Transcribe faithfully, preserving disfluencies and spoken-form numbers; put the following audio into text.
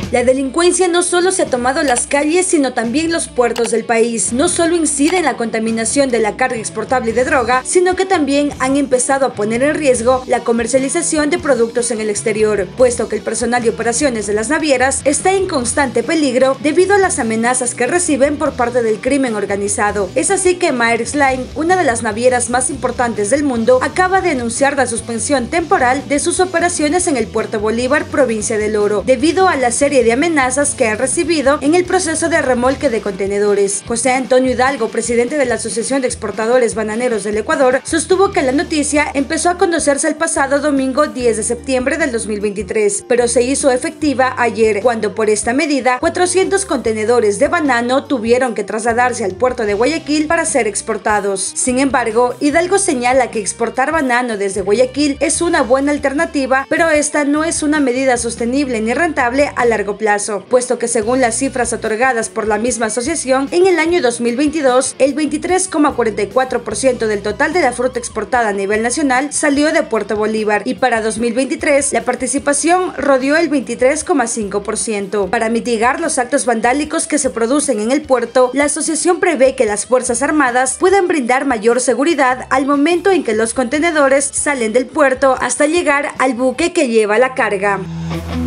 La delincuencia no solo se ha tomado las calles, sino también los puertos del país. No solo incide en la contaminación de la carga exportable de droga, sino que también han empezado a poner en riesgo la comercialización de productos en el exterior, puesto que el personal de operaciones de las navieras está en constante peligro debido a las amenazas que reciben por parte del crimen organizado. Es así que Maersk Line, una de las navieras más importantes del mundo, acaba de anunciar la suspensión temporal de sus operaciones en el Puerto Bolívar, provincia del Oro, debido a la serie de amenazas que han recibido en el proceso de remolque de contenedores. José Antonio Hidalgo, presidente de la Asociación de Exportadores Bananeros del Ecuador, sostuvo que la noticia empezó a conocerse el pasado domingo diez de septiembre del dos mil veintitrés, pero se hizo efectiva ayer, cuando por esta medida cuatrocientos contenedores de banano tuvieron que trasladarse al puerto de Guayaquil para ser exportados. Sin embargo, Hidalgo señala que exportar banano desde Guayaquil es una buena alternativa, pero esta no es una medida sostenible ni rentable a largo plazo, puesto que según las cifras otorgadas por la misma asociación, en el año dos mil veintidós, el veintitrés coma cuarenta y cuatro por ciento del total de la fruta exportada a nivel nacional salió de Puerto Bolívar, y para dos mil veintitrés la participación rodeó el veintitrés coma cinco por ciento. Para mitigar los actos vandálicos que se producen en el puerto, la asociación prevé que las Fuerzas Armadas puedan brindar mayor seguridad al momento en que los contenedores salen del puerto hasta llegar al buque que lleva la carga.